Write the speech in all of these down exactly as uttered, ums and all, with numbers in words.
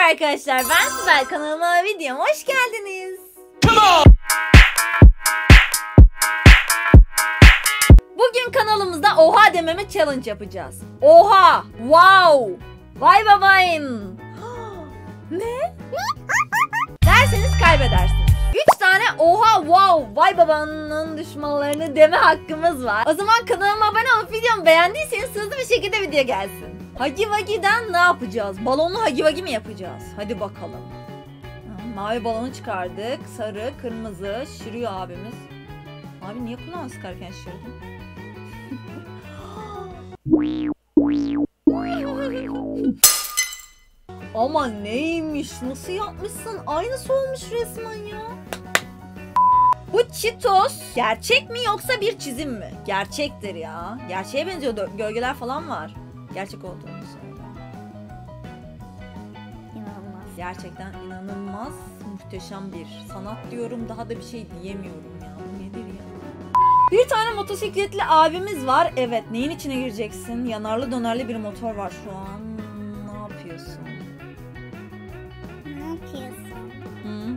Merhaba arkadaşlar, ben Sibel, kanalıma videoma hoş geldiniz. Bugün kanalımızda oha dememe challenge yapacağız. Oha, wow, vay babayın. Ne? Derseniz kaybedersiniz. üç tane oha, wow, vay babanın düşmanlarını deme hakkımız var. O zaman kanalıma abone olup videomu beğendiyseniz hızlı bir şekilde video gelsin. Hagi Vagi'den ne yapacağız? Balonlu Hagi Vagi mi yapacağız? Hadi bakalım. Mavi balonu çıkardık. Sarı, kırmızı. Şişiriyor abimiz. Abi niye kulağını sıkarken şişirdin? Ama neymiş? Nasıl yapmışsın? Aynısı olmuş resmen ya. Bu Cheetos gerçek mi yoksa bir çizim mi? Gerçektir ya. Gerçeğe benziyor. Gölgeler falan var. Gerçek olduğunu söyle. İnanılmaz. Gerçekten inanılmaz, muhteşem bir sanat diyorum. Daha da bir şey diyemiyorum ya. Bu nedir ya? Bir tane motosikletli abimiz var. Evet, neyin içine gireceksin? Yanarlı dönerli bir motor var şu an. Ne yapıyorsun? Ne yapıyorsun? Hı?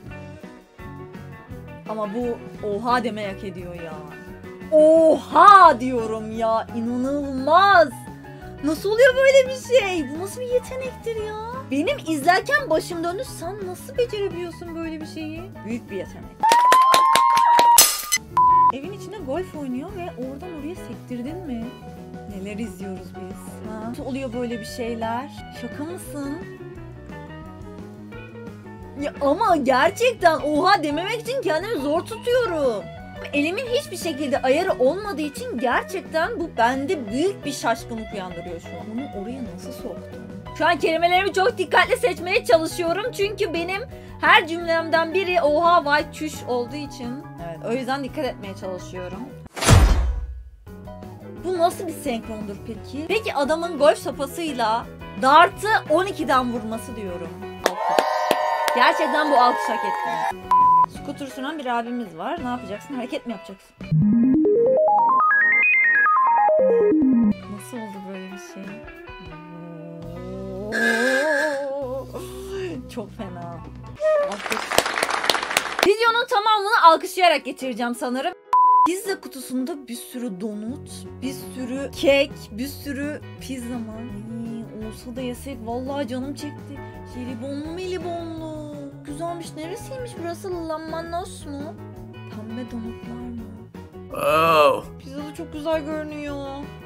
Ama bu oha demeyi hak ediyor ya. Oha diyorum ya. İnanılmaz. Nasıl oluyor böyle bir şey? Bu nasıl bir yetenektir ya? Benim izlerken başım döndü. Sen nasıl becerebiliyorsun böyle bir şeyi? Büyük bir yetenek. Evin içinde golf oynuyor ve oradan oraya sektirdin mi? Neler izliyoruz biz? Ha? Nasıl oluyor böyle bir şeyler? Şaka mısın? Ya ama gerçekten oha dememek için kendimi zor tutuyorum. Elimin hiçbir şekilde ayarı olmadığı için gerçekten bu bende büyük bir şaşkınlık uyandırıyor şu an. Bunu oraya nasıl soktum? Şu an kelimelerimi çok dikkatli seçmeye çalışıyorum. Çünkü benim her cümlemden biri oha vay çüş olduğu için. Evet, o yüzden dikkat etmeye çalışıyorum. Bu nasıl bir senkrondur peki? Peki adamın golf sopasıyla dartı on ikiden vurması diyorum. Gerçekten bu alkış hak etti. Skuter süren bir abimiz var. Ne yapacaksın? Hareket mi yapacaksın? Nasıl oldu böyle bir şey? Çok fena. Alkış. Videonun tamamını alkışlayarak geçireceğim sanırım. Pizza kutusunda bir sürü donut, bir sürü kek, bir sürü pizza mı? Ay, olsa da yesek vallahi canım çekti. Jelibonlu melibonlu. Güzelmiş. Neresiymiş burası? Lammanos mu? Pembe donutlar mı? Oh. Pizza da çok güzel görünüyor.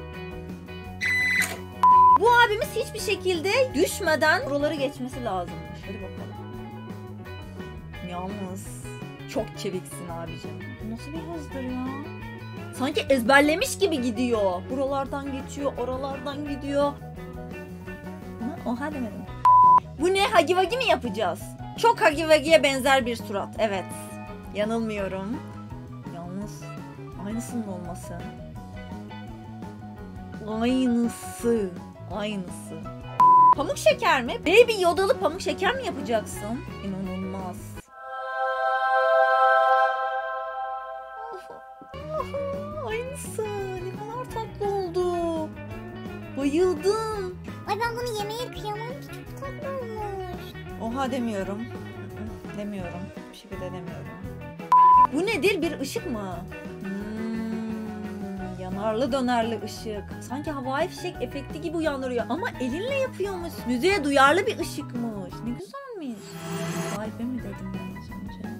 Bu abimiz hiçbir şekilde düşmeden buraları geçmesi lazımmış. Hadi bakalım. Yalnız çok çeviksin abicim. Bu nasıl bir hızdır ya? Sanki ezberlemiş gibi gidiyor. Buralardan geçiyor, oralardan gidiyor. Ha, oha demedim. Bu ne? Hagi Vagi mi yapacağız? Çok Hagi Vagi'ye benzer bir surat. Evet. Yanılmıyorum. Yalnız aynısının olması. Aynısı. Aynısı. Pamuk şeker mi? Baby Yoda'lı pamuk şeker mi yapacaksın? İnanılmaz. Aynısı. Ne kadar tatlı oldu. Bayıldım. Ay ben bunu yemeye kıyamam ki, çok tatlı olmuş. Oha demiyorum. Demiyorum. Bir şekilde demiyorum. Bu nedir? Bir ışık mı? Hmm, yanarlı dönerli ışık. Sanki havai fişek efekti gibi uyandırıyor. Ama elinle yapıyormuş. Müziğe duyarlı bir ışıkmış. Ne güzelmiş. Vay be mi dedim ben az önce?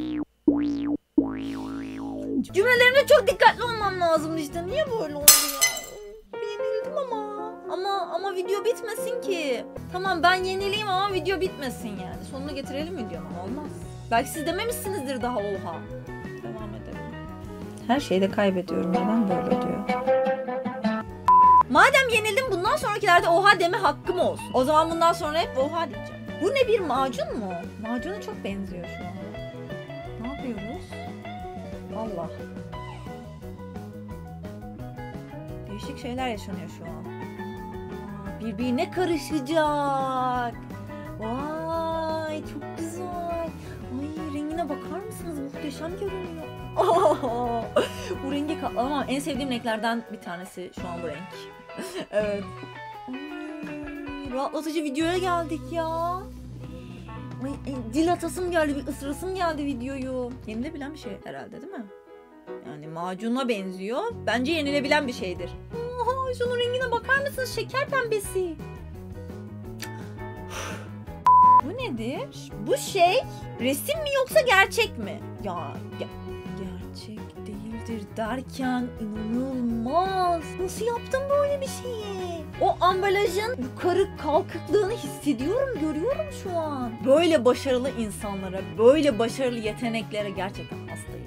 Cümlelerimde çok dikkatli olmam lazımdı işte. Niye böyle oldu ya? Yenildim ama. Ama ama video bitmesin ki. Tamam ben yenileyim ama video bitmesin yani. Sonunu getirelim videonun, olmaz. Belki siz dememişsinizdir daha oha. Devam edelim. Her şeyde kaybediyorum. Neden böyle diyor? Madem yenildim bundan sonrakilerde oha deme hakkım olsun. O zaman bundan sonra hep oha diyeceğim. Bu ne, bir macun mu? Macuna çok benziyor şu an. Ne yapıyoruz? Allah. Değişik şeyler yaşanıyor şu an. Birbirine karışacak. Vay çok güzel. Ay rengine bakar mısınız? Muhteşem görünüyor. Oh, bu rengi katlamam. En sevdiğim renklerden bir tanesi şu an bu renk. Evet. Ay, rahatlatıcı videoya geldik ya. Ay, e, dil atasım geldi, bir ısırasım geldi videoyu. Yenilebilen bir şey herhalde değil mi? Yani macuna benziyor. Bence yenilebilen bir şeydir. Oha, şunun rengine bakar mısınız? Şeker pembesi. Bu nedir? Bu şey resim mi yoksa gerçek mi? Ya, ya gerçek değildir derken inanılmaz. Nasıl yaptın böyle bir şeyi? O ambalajın yukarı kalkıklığını hissediyorum, görüyorum şu an. Böyle başarılı insanlara, böyle başarılı yeteneklere gerçekten hastayım.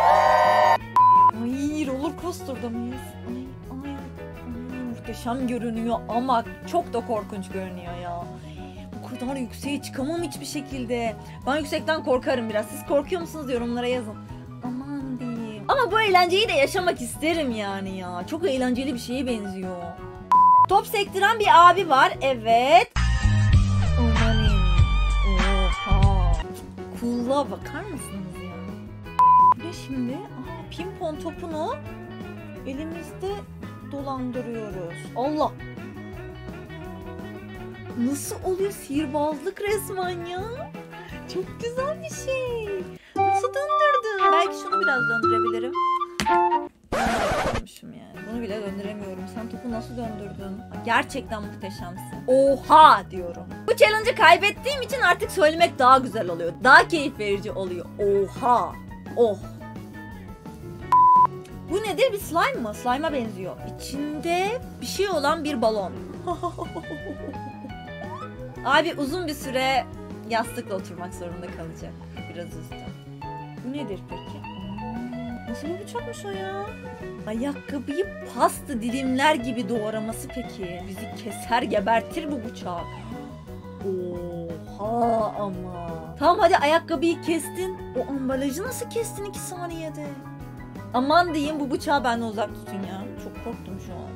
Ay, roller coaster'da mıyız? Ay, ay, ay, muhteşem görünüyor ama çok da korkunç görünüyor ya. Bu kadar yükseğe çıkamam hiçbir şekilde. Ben yüksekten korkarım biraz. Siz korkuyor musunuz? Yorumlara yazın. Aman diyeyim. Ama bu eğlenceyi de yaşamak isterim yani ya. Çok eğlenceli bir şeye benziyor. Top sektiren bir abi var. Evet. Amanın. Oha. Cool'a bakar mısınız ya? Ne şimdi? Aa, pimpon topunu elimizde dolandırıyoruz. Allah. Nasıl oluyor? Sihirbazlık resmen ya. Çok güzel bir şey. Nasıl döndürdün? Belki şunu biraz döndürebilirim. Döndüremmişim yani. Bunu bile döndüremiyorum. Sen topu nasıl döndürdün? Gerçekten muhteşemsin. Oha diyorum. Bu challenge'ı kaybettiğim için artık söylemek daha güzel oluyor. Daha keyif verici oluyor. Oha. Oh. Bu nedir? Bir slime mı? Slime'a benziyor. İçinde bir şey olan bir balon. Abi uzun bir süre yastıkla oturmak zorunda kalacak. Biraz üstü. Bu nedir peki? Nasıl bir bıçakmış o ya? Ayakkabıyı pasta dilimler gibi doğraması peki. Bizi keser gebertir bu bıçak. Oha ama. Tamam hadi ayakkabıyı kestin. O ambalajı nasıl kestin iki saniyede? Aman diyeyim, bu bıçağı benden uzak tutun ya. Çok korktum şu an.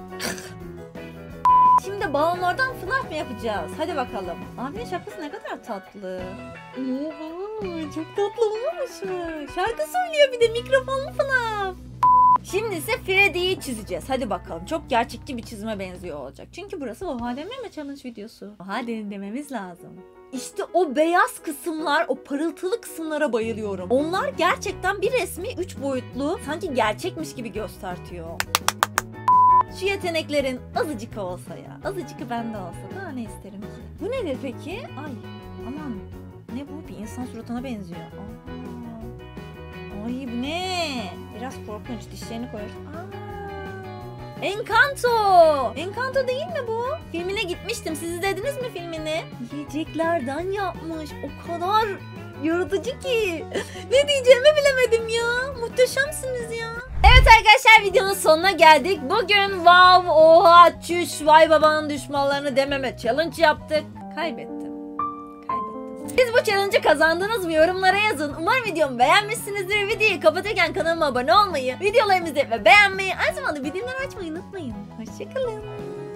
Şimdi balonlardan F NAF mı yapacağız? Hadi bakalım. Abinin şapkası ne kadar tatlı. Oha, çok tatlı olmamış mı? Şarkı söylüyor bir de, mikrofonlu F NAF. Şimdi ise Freddy'yi çizeceğiz. Hadi bakalım. Çok gerçekçi bir çizime benziyor olacak. Çünkü burası Oha Deneme Challenge videosu. Oha dememiz lazım. İşte o beyaz kısımlar, o parıltılı kısımlara bayılıyorum. Onlar gerçekten bir resmi üç boyutlu, sanki gerçekmiş gibi göstertiyor. Şu yeteneklerin azıcık olsa ya, azıcık bende olsa daha ne isterim ki? Bu nedir peki? Ay, aman. Ne bu? Bir insan suratına benziyor. Aa. Ay bu ne? Biraz korkunç, dişlerini koyuyor. Aa. Encanto! Encanto değil mi bu? Filmine gitmiştim. Siz izlediniz mi filmini? Yiyeceklerden yapmış. O kadar yaratıcı ki. Ne diyeceğimi bilemedim ya. Muhteşemsiniz ya. Evet arkadaşlar, videonun sonuna geldik. Bugün wow, oha, çüş, vay babanın düşmanlarını dememe challenge yaptık. Kaybettim. Siz bu challenge'ı kazandınız mı? Yorumlara yazın. Umarım videomu beğenmişsinizdir. Videoyu kapatırken kanalıma abone olmayı, videolarımızı ve beğenmeyi, aynı zamanda bildirimleri açmayı unutmayın. Hoşçakalın.